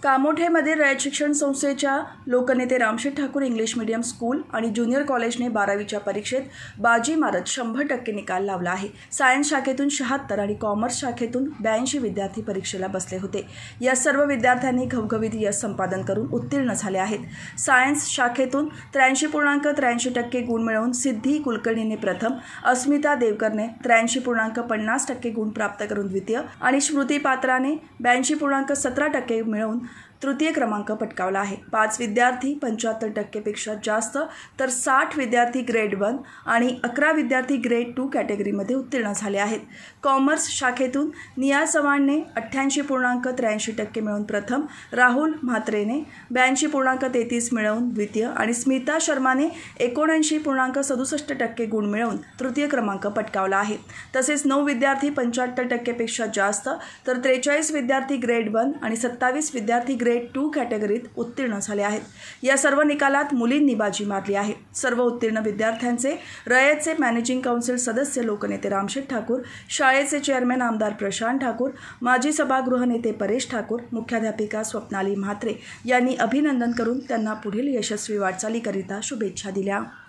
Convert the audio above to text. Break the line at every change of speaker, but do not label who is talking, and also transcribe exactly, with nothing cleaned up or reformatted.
कामोठेमधील रयत शिक्षण संस्थेच्या लोकनेते Ramsheth Thakur English medium school आणि ज्युनियर कॉलेजने बारावीच्या परीक्षेत बाजी मारत शंभर टक्के निकाल लावला आहे। सायन्स शाखेतून शहात्तर आणि कॉमर्स शाखेतून ब्याऐंशी विद्यार्थी परीक्षेला बसले होते। या सर्व विद्यार्थ्यांनी घवघवीत यश संपादन करून उत्तीर्ण झाले आहेत। सायन्स शाखेतून त्र्याऐंशी पूर्णांक त्र्याऐंशी टक्के गुण मिळवून सिद्धी कुलकर्णीने प्रथम, अस्मिता देवकरने त्र्याऐंशी पूर्णांक पन्नास टक्के गुण प्राप्त करून द्वितीय आणि स्मृती पात्राने ब्याऐंशी पूर्णांक सतरा टक्के मिळवून तृतीय क्रमांक पटकावला आहे। पाच विद्यार्थी पंच्याहत्तर टक्केपेक्षा जास्त तर साठ विद्यार्थी ग्रेड वन आणि अकरा विद्यार्थी ग्रेड टू कॅटेगरीमध्ये उत्तीर्ण झाले आहेत। कॉमर्स शाखेतून निया चव्हाणने अठ्ठ्याऐंशी पूर्णांक त्र्याऐंशी टक्के मिळवून प्रथम, राहुल म्हात्रेने ब्याऐंशी पूर्णांक तेहतीस मिळवून द्वितीय आणि स्मिता शर्माने एकोणऐंशी पूर्णांक सदुसष्ट टक्के गुण मिळवून तृतीय क्रमांक पटकावला आहे। तसेच नऊ विद्यार्थी पंच्याहत्तर टक्केपेक्षा जास्त तर त्रेचाळीस विद्यार्थी ग्रेड वन आणि सत्तावीस विद्यार्थी ग्रेड टू कॅटेगरीत उत्तीर्ण झाले आहेत। या सर्व निकालात मुलींनी बाजी मारली आहे। सर्व उत्तीर्ण विद्यार्थ्यांचे रयतचे मॅनेजिंग काउन्सिल सदस्य लोकनेते रामशेठ ठाकूर, शाळेचे चेअरमॅन आमदार प्रशांत ठाकूर, माजी सभागृह नेते परेश ठाकूर, मुख्याध्यापिका स्वप्नाली म्हात्रे यांनी अभिनंदन करून त्यांना पुढील यशस्वी वाटचालीकरिता शुभेच्छा दिल्या।